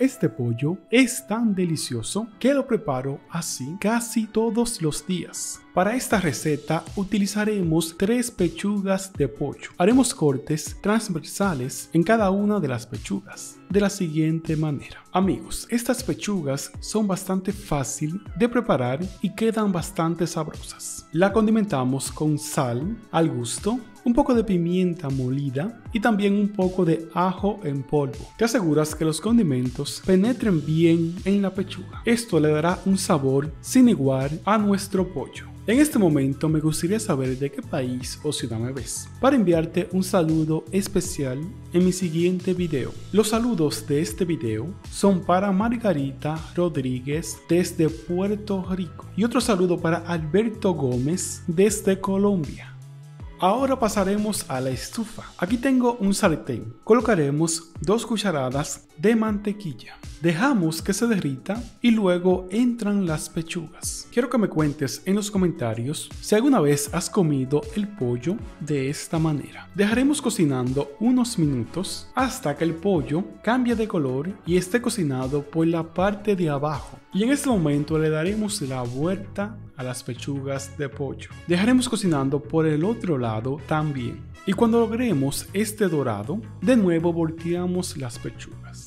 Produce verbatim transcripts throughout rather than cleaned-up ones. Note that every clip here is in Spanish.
Este pollo es tan delicioso que lo preparo así casi todos los días. Para esta receta utilizaremos tres pechugas de pollo. Haremos cortes transversales en cada una de las pechugas de la siguiente manera. Amigos, estas pechugas son bastante fácil de preparar y quedan bastante sabrosas. La condimentamos con sal al gusto, un poco de pimienta molida y también un poco de ajo en polvo. Te aseguras que los condimentos penetren bien en la pechuga. Esto le dará un sabor sin igual a nuestro pollo. En este momento me gustaría saber de qué país o ciudad me ves, para enviarte un saludo especial en mi siguiente video. Los saludos de este video son para Margarita Rodríguez desde Puerto Rico y otro saludo para Alberto Gómez desde Colombia. Ahora pasaremos a la estufa. Aquí tengo un sartén. Colocaremos dos cucharadas de mantequilla. Dejamos que se derrita y luego entran las pechugas. Quiero que me cuentes en los comentarios si alguna vez has comido el pollo de esta manera. Dejaremos cocinando unos minutos hasta que el pollo cambie de color y esté cocinado por la parte de abajo. Y en este momento le daremos la vuelta a las pechugas de pollo. Dejaremos cocinando por el otro lado también. Y cuando logremos este dorado, de nuevo volteamos las pechugas.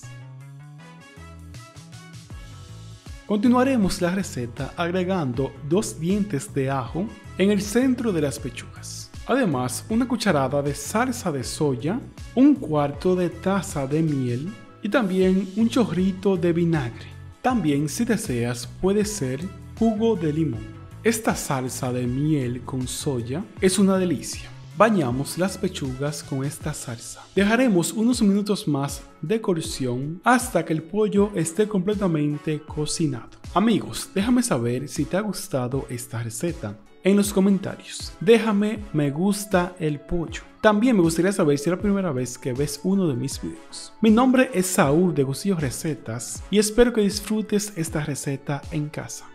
Continuaremos la receta agregando dos dientes de ajo en el centro de las pechugas. Además, una cucharada de salsa de soya, un cuarto de taza de miel y también un chorrito de vinagre. También, si deseas, puede ser jugo de limón. Esta salsa de miel con soya es una delicia. Bañamos las pechugas con esta salsa. Dejaremos unos minutos más de cocción hasta que el pollo esté completamente cocinado. Amigos, déjame saber si te ha gustado esta receta en los comentarios. Déjame me gusta el pollo. También me gustaría saber si es la primera vez que ves uno de mis videos. Mi nombre es Saúl de Gustillo Recetas y espero que disfrutes esta receta en casa.